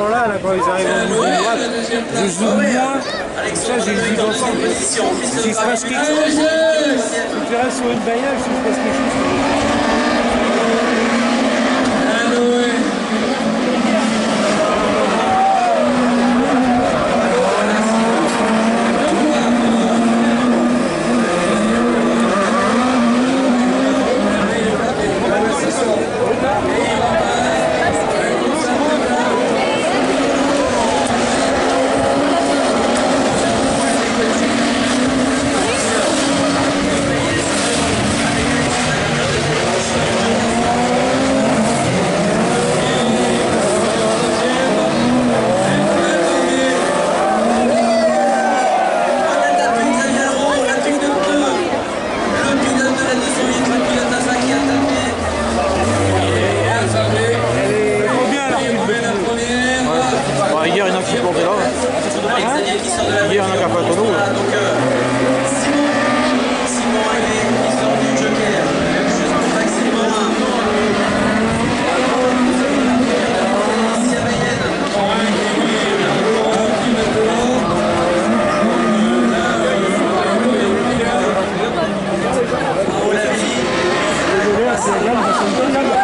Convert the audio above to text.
moment-là, là, quand ils arrivent en bout de droite, je zoome moins. Comme ça, j'ai une vue d'ensemble. S'il se passe quelque chose, si tu restes sur une bagnole, s'il se passe quelque chose. Hier, il y en a qui sont portés là. Hier, il y en a qui ont pas tonneau. Simon il sort du joker. Juste pour maximum. Sia Mayenne. Bravo la vie.